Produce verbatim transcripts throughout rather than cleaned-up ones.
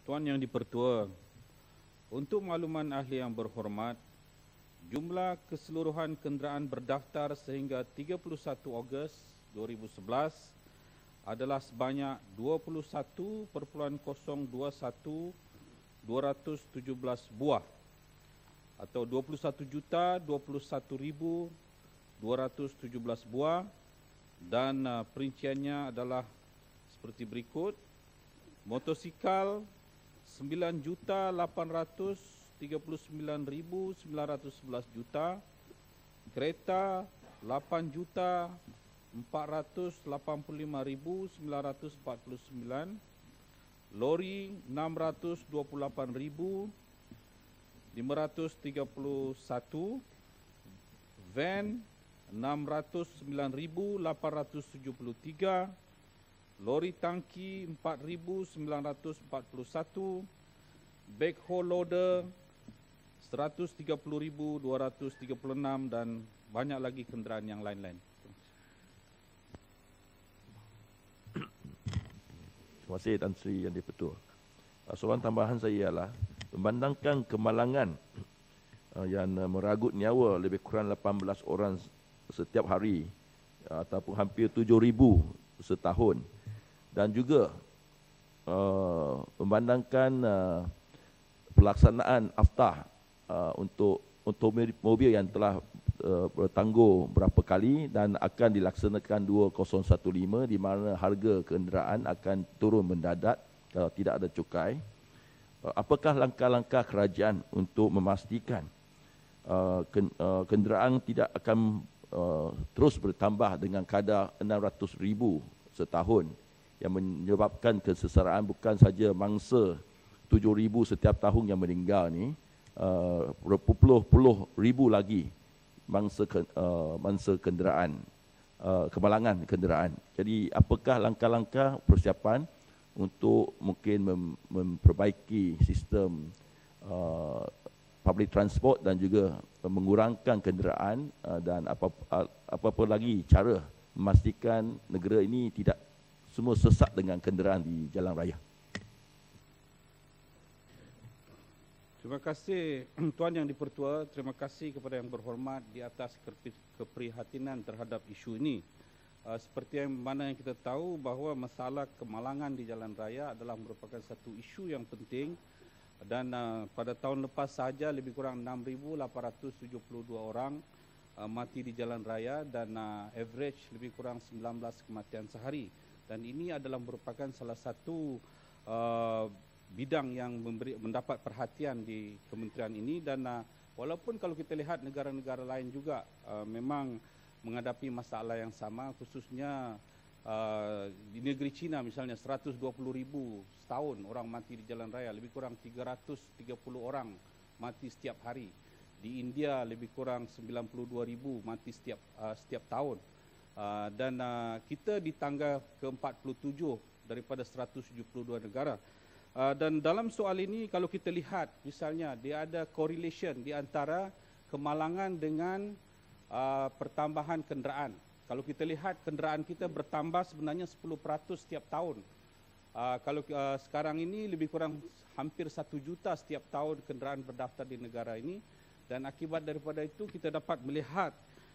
Tuan Yang Dipertua, untuk makluman ahli yang berhormat, jumlah keseluruhan kenderaan berdaftar sehingga tiga puluh satu Ogos dua ribu sebelas adalah sebanyak dua puluh satu perpuluhan kosong dua satu dua ratus tujuh belas buah atau dua puluh satu juta dua puluh satu ribu dua ratus tujuh belas buah, dan uh, perinciannya adalah seperti berikut. Motosikal sembilan juta lapan ratus tiga puluh sembilan ribu sembilan ratus sebelas juta, kereta lapan juta empat ratus lapan puluh lima ribu sembilan ratus empat puluh sembilan, lori enam ratus dua puluh lapan ribu lima ratus tiga puluh satu, van enam ratus sembilan ribu lapan ratus tujuh puluh tiga, lori tangki empat ribu sembilan ratus empat puluh satu, backhoe loader seratus tiga puluh ribu dua ratus tiga puluh enam, dan banyak lagi kenderaan yang lain-lain. Terima kasih Tan Sri Yang Dipertua. Soalan tambahan saya ialah, memandangkan kemalangan uh, yang uh, meragut nyawa lebih kurang lapan belas orang setiap hari uh, ataupun hampir tujuh ribu setahun, dan juga uh, memandangkan uh, pelaksanaan aftah uh, untuk untuk mobil yang telah uh, bertangguh berapa kali dan akan dilaksanakan dua ribu lima belas, di mana harga kenderaan akan turun mendadak kalau tidak ada cukai. Uh, apakah langkah-langkah kerajaan untuk memastikan uh, ken, uh, kenderaan tidak akan uh, terus bertambah dengan kadar enam ratus ribu setahun, yang menyebabkan kesengsaraan bukan saja mangsa tujuh ribu setiap tahun yang meninggal ni, uh, berpuluh-puluh ribu lagi mangsa uh, mangsa kenderaan, uh, kemalangan kenderaan. Jadi apakah langkah-langkah persiapan untuk mungkin mem memperbaiki sistem uh, public transport dan juga mengurangkan kenderaan, uh, dan apa-apa lagi cara memastikan negara ini tidak semua sesak dengan kenderaan di jalan raya? Terima kasih Tuan Yang Dipertua. Terima kasih kepada Yang Berhormat di atas keprihatinan terhadap isu ini. Uh, seperti yang mana yang kita tahu bahawa masalah kemalangan di jalan raya adalah merupakan satu isu yang penting, dan uh, pada tahun lepas sahaja lebih kurang enam ribu lapan ratus tujuh puluh dua orang uh, mati di jalan raya, dan uh, average lebih kurang sembilan belas kematian sehari. Dan ini adalah merupakan salah satu uh, bidang yang memberi, mendapat perhatian di kementerian ini, dan uh, walaupun kalau kita lihat negara-negara lain juga uh, memang menghadapi masalah yang sama, khususnya uh, di negeri China misalnya seratus dua puluh ribu setahun orang mati di jalan raya, lebih kurang tiga ratus tiga puluh orang mati setiap hari. Di India lebih kurang sembilan puluh dua ribu mati setiap uh, setiap tahun. Uh, dan uh, kita di tangga ke empat puluh tujuh daripada seratus tujuh puluh dua negara. Uh, dan dalam soal ini kalau kita lihat misalnya dia ada correlation di antara kemalangan dengan uh, pertambahan kenderaan. Kalau kita lihat kenderaan kita bertambah sebenarnya sepuluh peratus setiap tahun. Uh, kalau uh, sekarang ini lebih kurang hampir satu juta setiap tahun kenderaan berdaftar di negara ini, dan akibat daripada itu kita dapat melihat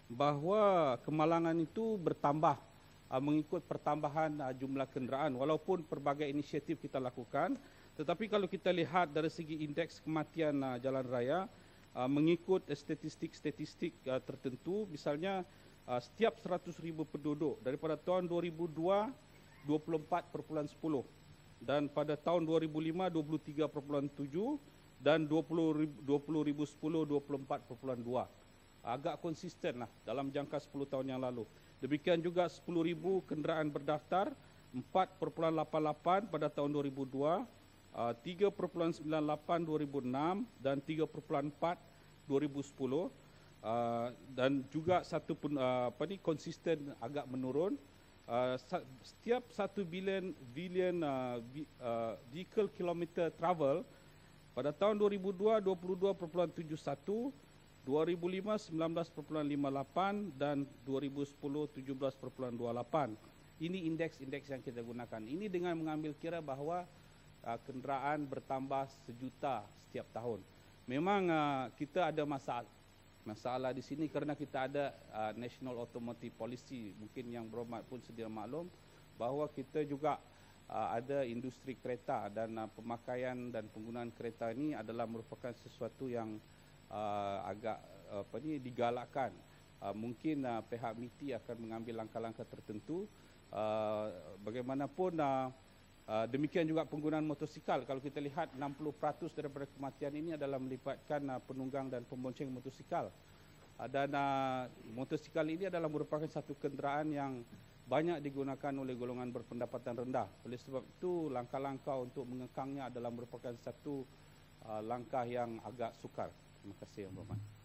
bahawa kemalangan itu bertambah uh, mengikut pertambahan uh, jumlah kenderaan, walaupun pelbagai inisiatif kita lakukan. Tetapi kalau kita lihat dari segi indeks kematian uh, jalan raya, uh, mengikut statistik-statistik uh, tertentu, misalnya uh, setiap seratus ribu penduduk daripada tahun dua ribu dua, dua puluh empat perpuluhan sepuluh, dan pada tahun dua ribu lima, dua puluh tiga perpuluhan tujuh, dan dua puluh ribu sepuluh, dua puluh empat perpuluhan dua. Agak konsisten lah dalam jangka sepuluh tahun yang lalu. Demikian juga sepuluh ribu kenderaan berdaftar, empat perpuluhan lapan lapan pada tahun dua ribu dua, tiga perpuluhan sembilan lapan dua ribu enam, dan tiga perpuluhan empat dua ribu sepuluh. Dan juga satu pun apa ni konsisten agak menurun. Setiap satu bilion bilion vehicle kilometer travel pada tahun dua ribu dua, dua puluh dua perpuluhan tujuh satu, dua ribu lima, sembilan belas perpuluhan lima lapan, dan dua ribu sepuluh, tujuh belas perpuluhan dua lapan. Ini indeks-indeks yang kita gunakan. Ini dengan mengambil kira bahawa uh, kenderaan bertambah sejuta setiap tahun. Memang uh, kita ada masalah masalah di sini kerana kita ada uh, National Automotive Policy. Mungkin yang berhormat pun sedia maklum bahawa kita juga uh, ada industri kereta, dan uh, pemakaian dan penggunaan kereta ini adalah merupakan sesuatu yang uh, agak uh, apa ni digalakkan. Uh, mungkin uh, pihak M I T I akan mengambil langkah-langkah tertentu. Uh, bagaimanapun uh, uh, demikian juga penggunaan motosikal. Kalau kita lihat enam puluh peratus daripada kematian ini adalah melibatkan uh, penunggang dan pembonceng motosikal. Uh, dan uh, motosikal ini adalah merupakan satu kenderaan yang banyak digunakan oleh golongan berpendapatan rendah. Oleh sebab itu langkah-langkah untuk mengekangnya adalah merupakan satu uh, langkah yang agak sukar. Terima kasih Yang Berhormat.